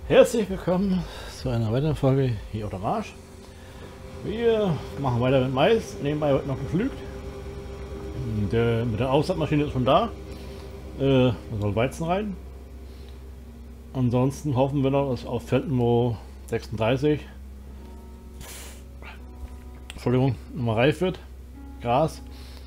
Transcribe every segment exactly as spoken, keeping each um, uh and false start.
Herzlich willkommen zu einer weiteren Folge hier auf der Marsch. Wir machen weiter mit Mais, nebenbei wird noch gepflügt. Der, mit der Aussaatmaschine ist schon da. Äh, da soll Weizen rein. Ansonsten hoffen wir noch, dass auf Feldniveau sechsunddreißig Entschuldigung, nochmal reif wird. Gras.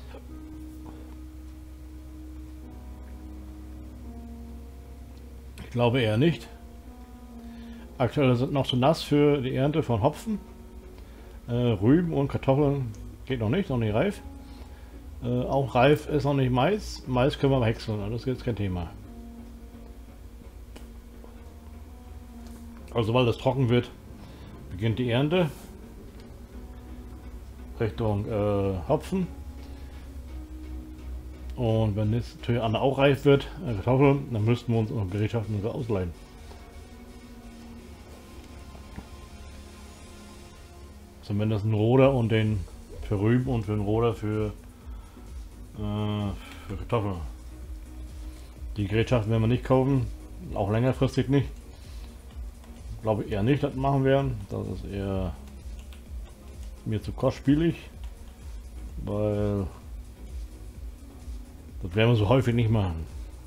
Ich glaube eher nicht. Aktuell sind noch zu nass für die Ernte von Hopfen. Äh, Rüben und Kartoffeln geht noch nicht, noch nicht reif. Äh, auch reif ist noch nicht Mais. Mais können wir häckseln, das ist jetzt kein Thema. Also sobald es trocken wird, beginnt die Ernte. Richtung äh, Hopfen. Und wenn jetzt natürlich auch reif wird, äh, Kartoffeln, dann müssten wir uns noch Gerätschaften ausleihen. Zumindest ein Roder und den für Rüben und für einen Roder für, äh, für Kartoffeln. Die Gerätschaften werden wir nicht kaufen, auch längerfristig nicht. Glaube ich eher nicht, das machen werden. Das ist eher mir zu kostspielig, weil das werden wir so häufig nicht machen.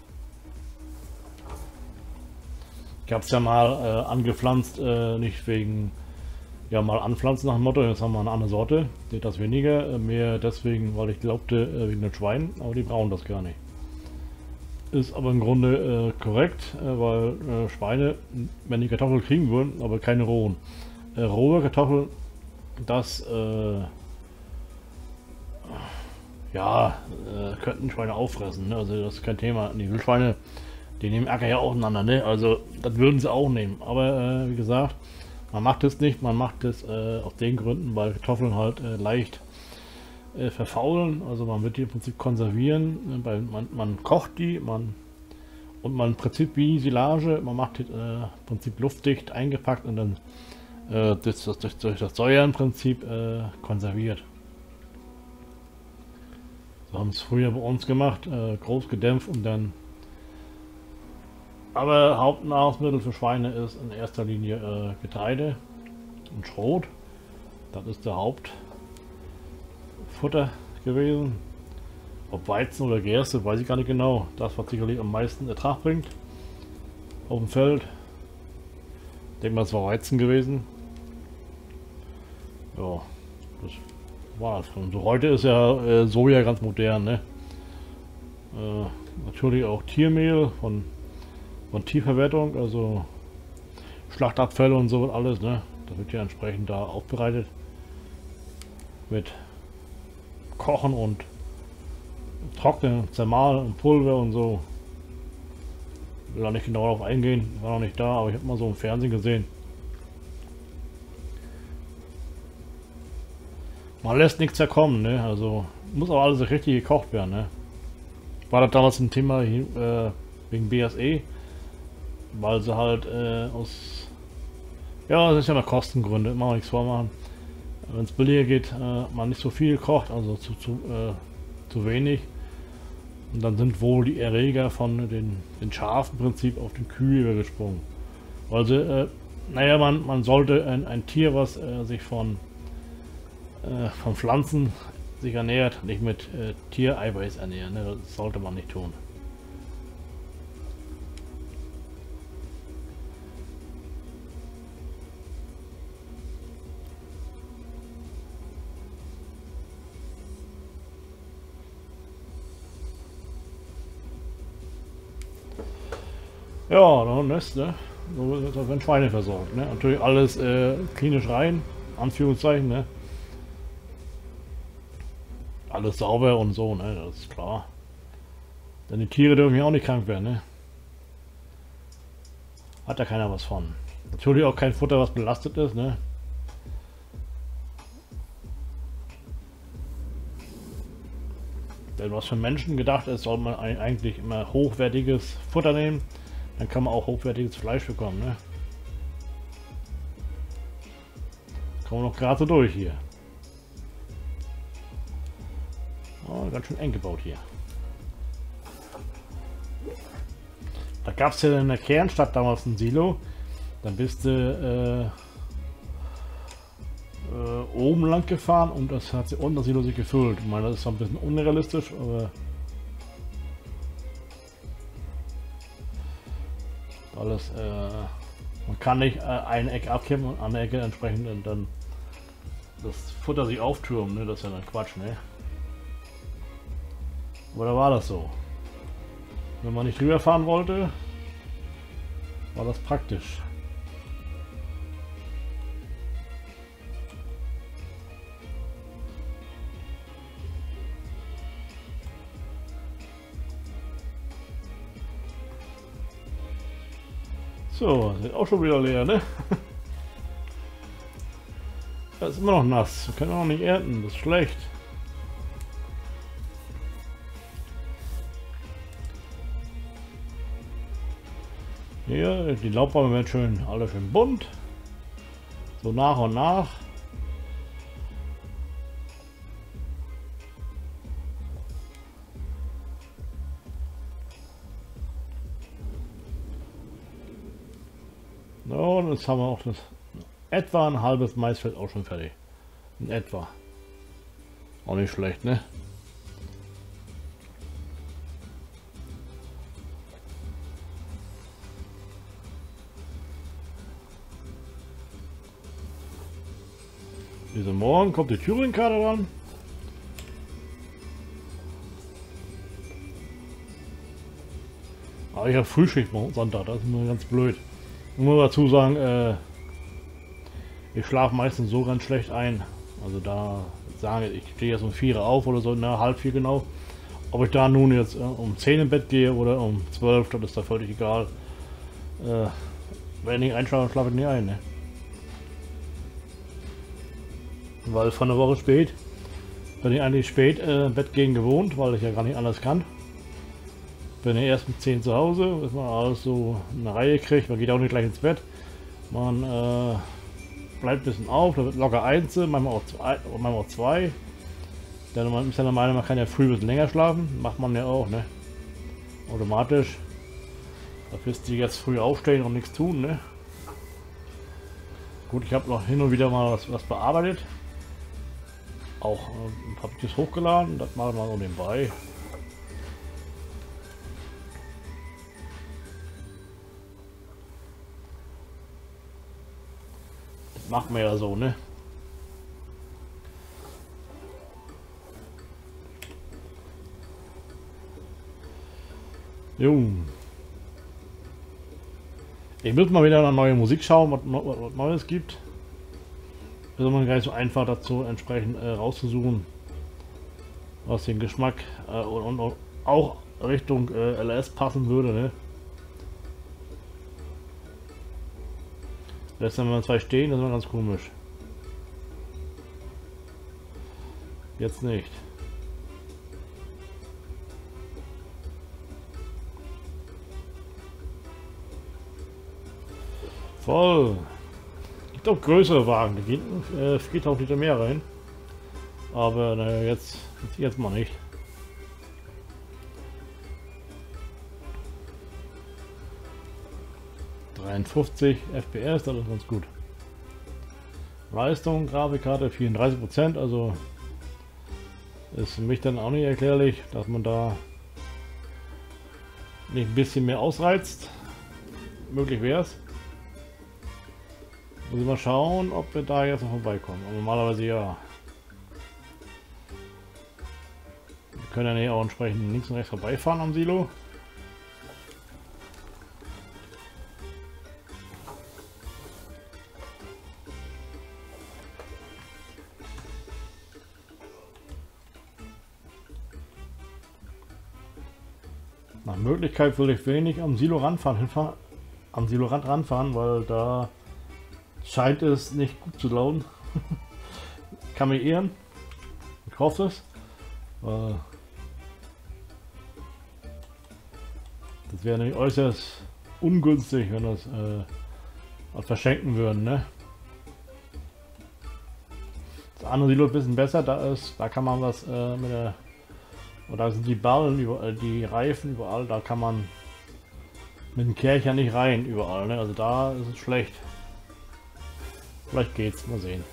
Ich habe es ja mal äh, angepflanzt, äh, nicht wegen ja mal anpflanzen nach dem Motto, jetzt haben wir eine andere Sorte, die das weniger, äh, mehr deswegen, weil ich glaubte, äh, wegen den Schweinen, aber die brauchen das gar nicht. Ist aber im Grunde äh, korrekt, äh, weil äh, Schweine, wenn die Kartoffeln kriegen würden, aber keine rohen. Äh, rohe Kartoffeln, das äh, ja, äh, könnten Schweine auffressen, ne? Also das ist kein Thema. Die Wildschweine, die nehmen Acker ja auseinander, ne? Also das würden sie auch nehmen, aber äh, wie gesagt, man macht es nicht, man macht es äh, aus den Gründen, weil Kartoffeln halt äh, leicht äh, verfaulen, also man wird die im Prinzip konservieren, weil man, man kocht die, man und man im Prinzip wie Silage, man macht die äh, im Prinzip luftdicht eingepackt und dann äh, durch, das, durch, durch das Säuern im Prinzip äh, konserviert. So haben es früher bei uns gemacht, äh, groß gedämpft und dann. Aber Hauptnahrungsmittel für Schweine ist in erster Linie äh, Getreide und Schrot. Das ist der Hauptfutter gewesen. Ob Weizen oder Gerste, weiß ich gar nicht genau. Das, was sicherlich am meisten Ertrag bringt auf dem Feld. Ich denke mal, es war Weizen gewesen. Ja, das war es. Und so heute ist ja äh, Soja ganz modern, ne? Äh, natürlich auch Tiermehl von Und Tierverwertung, also Schlachtabfälle und so und alles, ne? Das wird ja entsprechend da aufbereitet mit Kochen und Trocknen, Zermahlen und Pulver und so. Ich will da nicht genau darauf eingehen, war noch nicht da, aber ich habe mal so im Fernsehen gesehen. Man lässt nichts zerkommen, ne? Also muss auch alles richtig gekocht werden, ne? War das damals ein Thema äh, wegen B S E? Weil sie halt äh, aus, ja, das ist ja noch Kostengründe, immer noch nichts vormachen. Wenn es billiger geht, äh, man nicht so viel kocht, also zu, zu, äh, zu wenig. Und dann sind wohl die Erreger von den, den Schafen im Prinzip auf den Kühe übergesprungen. Also, äh, naja, man, man sollte ein, ein Tier, was äh, sich von, äh, von Pflanzen sich ernährt, nicht mit äh, Tiereiweiß ernähren, ne? Das sollte man nicht tun. Ja, dann ist, ne? So werden Schweine versorgt, ne? Natürlich alles äh, klinisch rein, Anführungszeichen, ne? Alles sauber und so, ne? Das ist klar. Denn die Tiere dürfen ja auch nicht krank werden, ne? Hat da keiner was von. Natürlich auch kein Futter, was belastet ist, ne? Denn was für Menschen gedacht ist, soll man eigentlich immer hochwertiges Futter nehmen. Dann kann man auch hochwertiges Fleisch bekommen, ne? Kommen wir noch gerade so durch hier. Oh, ganz schön eng gebaut hier. Da gab es ja in der Kernstadt damals ein Silo. Dann bist du äh, äh, oben lang gefahren und das hat sich unten das Silo sich gefüllt. Ich meine, das ist zwar ein bisschen unrealistisch, aber alles, äh, man kann nicht äh, eine Ecke abkippen und an der Ecke entsprechend und dann das Futter sich auftürmen, ne? Das ist ja dann Quatsch, ne? Oder war das so? Wenn man nicht drüber fahren wollte, war das praktisch. So, sind auch schon wieder leer, ne? Das ist immer noch nass. Wir können auch nicht ernten, das ist schlecht. Hier, die Laubbäume werden schön, alle schön bunt. So nach und nach. So, und jetzt haben wir auch das etwa ein halbes Maisfeld auch schon fertig. In etwa. Auch nicht schlecht, ne? Diese Morgen kommt die Thüringen-Karte ran. Aber ich habe Frühschicht am Sonntag, das ist nur ganz blöd. Ich muss dazu sagen, äh, ich schlafe meistens so ganz schlecht ein. Also da sagen ich stehe jetzt um vier auf oder so, na halb vier genau. Ob ich da nun jetzt äh, um zehn im Bett gehe oder um zwölf, das ist da völlig egal. Äh, wenn ich einschlafe, schlafe ich nicht ein. Ne? Weil von der Woche spät bin ich eigentlich spät äh, im Bett gehen gewohnt, weil ich ja gar nicht anders kann. Bin ja erst um zehn zu Hause, bis man alles so eine Reihe kriegt. Man geht auch nicht gleich ins Bett. Man äh, bleibt ein bisschen auf, da wird locker eins, manchmal auch zwei. Manchmal auch zwei. Denn man ist ja der Meinung, man kann ja früh ein bisschen länger schlafen. Macht man ja auch, ne? Automatisch. Dafür ist die jetzt früh aufstehen und nichts tun, ne? Gut, ich habe noch hin und wieder mal was, was bearbeitet. Auch äh, habe ich das hochgeladen, das machen wir so nebenbei. Das machen wir ja so, ne? Jo. Ich muss mal wieder eine neue Musik schauen, was, was, was Neues gibt. Ist immer gar nicht so einfach dazu entsprechend äh, rauszusuchen, was den Geschmack äh, und, und auch Richtung äh, L S passen würde. Ne? Lässt dann mal zwei stehen, das ist immer ganz komisch. Jetzt nicht. Voll. Gibt auch größere Wagen, da geht äh, viertausend Liter mehr rein. Aber naja, jetzt, jetzt mal nicht. dreiundfünfzig F P S, das ist ganz gut. Leistung, Grafikkarte vierunddreißig Prozent, also ist für mich dann auch nicht erklärlich, dass man da nicht ein bisschen mehr ausreizt. Möglich wäre es. Muss ich mal schauen, ob wir da jetzt noch vorbeikommen. Aber normalerweise ja. Wir können ja nicht auch entsprechend links und rechts vorbeifahren am Silo. Nach Möglichkeit würde ich wenig am Silo ranfahren, hinfahren, am Silorand ranfahren, weil da scheint es nicht gut zu laufen. Kann mich irren. Ich hoffe es. Äh, das wäre nämlich äußerst ungünstig, wenn das äh, was verschenken würden. Ne? Das andere Silo ist ein bisschen besser. Da ist, da kann man was äh, mit der, oder da sind die Ballen überall, die Reifen überall. Da kann man mit dem Kercher nicht rein überall, ne? Also da ist es schlecht. Vielleicht geht's, mal sehen.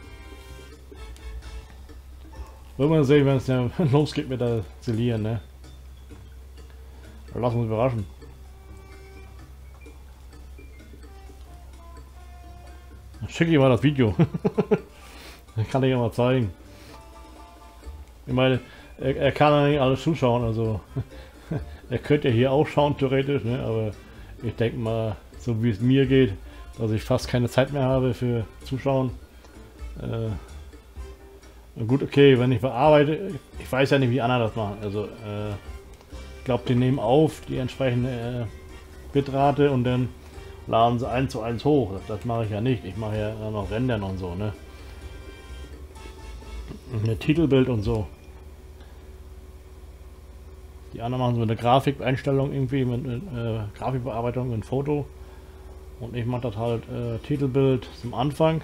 Wird man sehen, wenn es ja losgeht mit der Zelieren, ne? Lassen wir uns überraschen. Dann schicke ich mal das Video. Dann kann ich ja mal zeigen. Ich meine, er, er kann ja nicht alles zuschauen, also er könnte ja hier auch schauen, theoretisch, ne? Aber ich denke mal, so wie es mir geht, dass ich fast keine Zeit mehr habe für Zuschauen. Äh, gut, okay, wenn ich bearbeite, ich weiß ja nicht, wie andere das machen. Also, äh, ich glaube, die nehmen auf die entsprechende äh, Bitrate und dann laden sie eins zu eins hoch. Das, das mache ich ja nicht. Ich mache ja noch Rendern und so, ne? Ein Titelbild und so. Die anderen machen so eine Grafikeinstellung irgendwie mit äh, Grafikbearbeitung in Foto. Und ich mache das halt äh, Titelbild zum Anfang.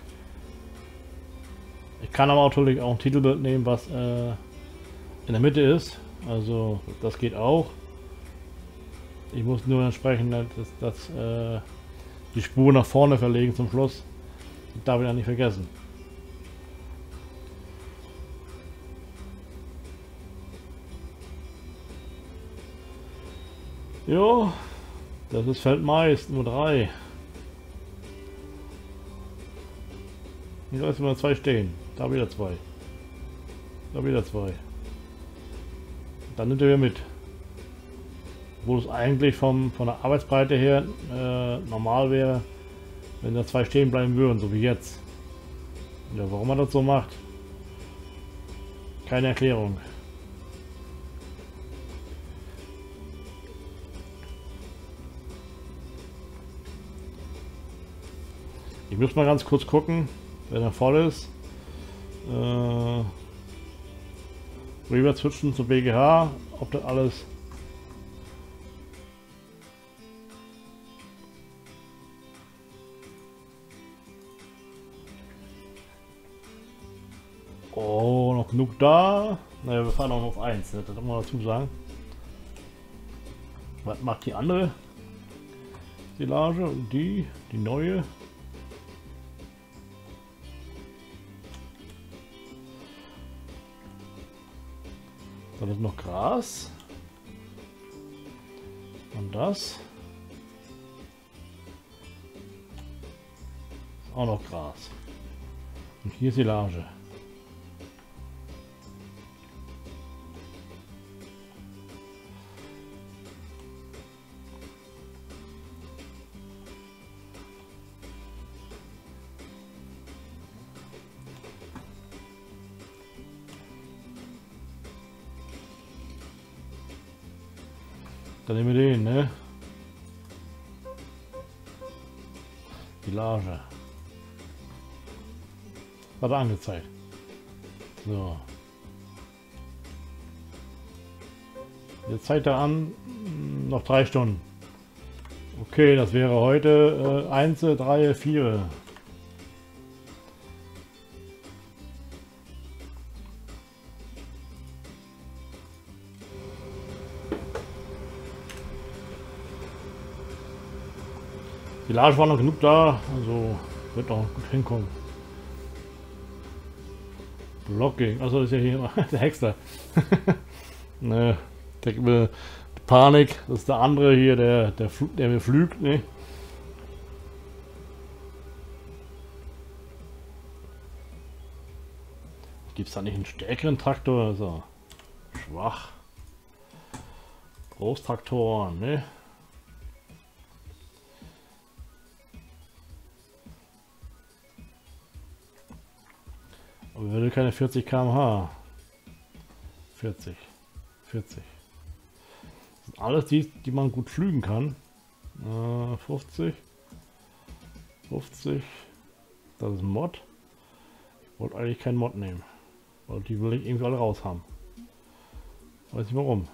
Ich kann aber natürlich auch ein Titelbild nehmen, was äh, in der Mitte ist. Also das geht auch. Ich muss nur entsprechend das, das, äh, die Spur nach vorne verlegen zum Schluss. Das darf ich ja nicht vergessen. Jo, das ist Feld Mais, nur drei. Hier lassen wir zwei stehen. Da wieder zwei. Da wieder zwei. Dann nimmt er wieder mit. Wo es eigentlich vom, von der Arbeitsbreite her äh, normal wäre, wenn da zwei stehen bleiben würden, so wie jetzt. Ja, warum er das so macht? Keine Erklärung. Ich muss mal ganz kurz gucken, wenn er voll ist. Äh, rüber switchen zu B G H, ob das alles oh, noch genug da. Naja, wir fahren auch noch auf eins, ne? Das muss man dazu sagen. Was macht die andere Silage und die, die neue? Das ist noch Gras. Und das. Ist auch noch Gras. Und hier Silage. Dann nehmen wir den, ne? Silage. Hat er angezeigt. So. Jetzt zeigt er an, noch drei Stunden. Okay, das wäre heute äh, eins, drei, vier. Silage war noch genug da, also wird noch gut hinkommen. Blocking, also das ist ja hier der Hexer. Ne, der Panik, das ist der andere hier, der, der, der mir flügt, ne? Gibt es da nicht einen stärkeren Traktor? Also schwach. Großtraktoren, ne? Aber wir will keine vierzig Kilometer pro Stunde. vierzig. vierzig. Das sind alles die, die man gut flügen kann. Äh, fünfzig. fünfzig. Das ist ein Mod. Ich wollte eigentlich keinen Mod nehmen. Weil die will ich irgendwie alle raus haben. Weiß nicht warum.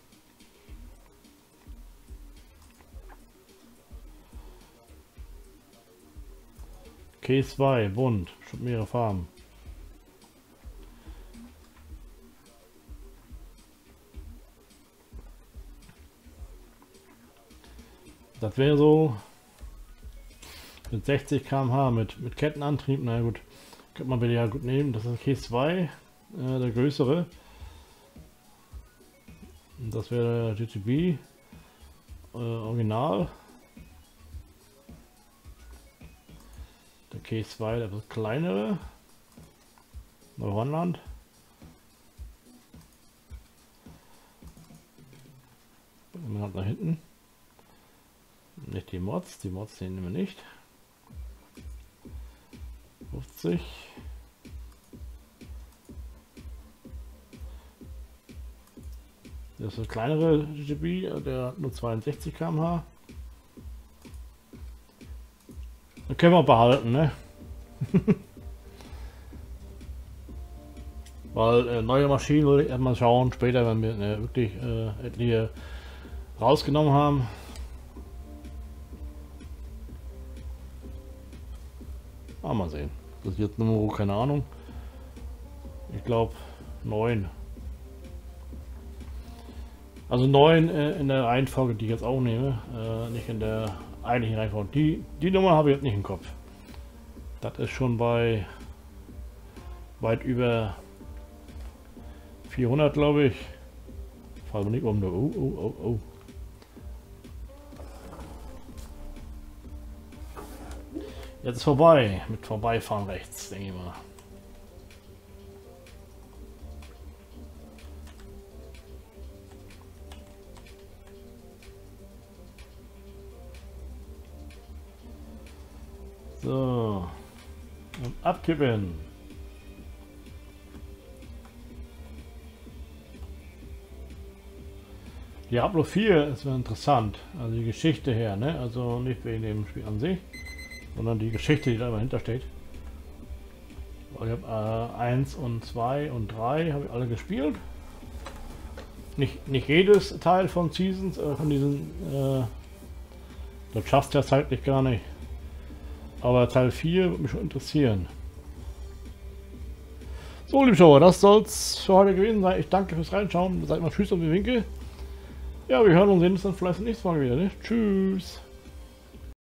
K zwei, bunt, schon mehrere Farben. Das wäre so mit sechzig Kilometer pro Stunde mit, mit Kettenantrieb. Na gut, könnte man wieder ja gut nehmen. Das ist K zwei, äh, der größere. Und das wäre der G T B äh, Original. Der K zwei, der etwas kleinere. Neuholland. Man hat nach hinten. Nicht die Mods, die Mods sehen wir nicht. fünfzig. Das ist ein kleinere G T B, der hat nur zweiundsechzig Kilometer pro Stunde. Den können wir behalten, ne? Weil äh, neue Maschinen würde ich erstmal schauen, später, wenn wir äh, wirklich äh, etliche rausgenommen haben. Ah, mal sehen. Das ist jetzt Nummer, keine Ahnung. Ich glaube neun. Also neun äh, in der Reihenfolge, die ich jetzt auch nehme. Äh, nicht in der eigentlichen Reihenfolge. Die, die Nummer habe ich jetzt nicht im Kopf. Das ist schon bei weit über vierhundert, glaube ich. Fallen wir nicht um. Oh, oh, oh, oh. Jetzt ist vorbei. Mit Vorbeifahren rechts, denke ich mal. So. Und abkippen. Diablo vier ist interessant, also die Geschichte her, ne? Also nicht wegen dem Spiel an sich, sondern die Geschichte, die da dahinter steht. Ich habe äh, eins und zwei und drei habe ich alle gespielt. Nicht, nicht jedes Teil von Seasons, äh, von diesen, äh, das schaffst du ja zeitlich gar nicht. Aber Teil vier würde mich schon interessieren. So, liebe Schauer, das soll es für heute gewesen sein. Ich danke fürs Reinschauen. Seid mal tschüss und die Winkel. Ja, wir hören und sehen uns dann vielleicht nächstes Mal wieder. Ne? Tschüss.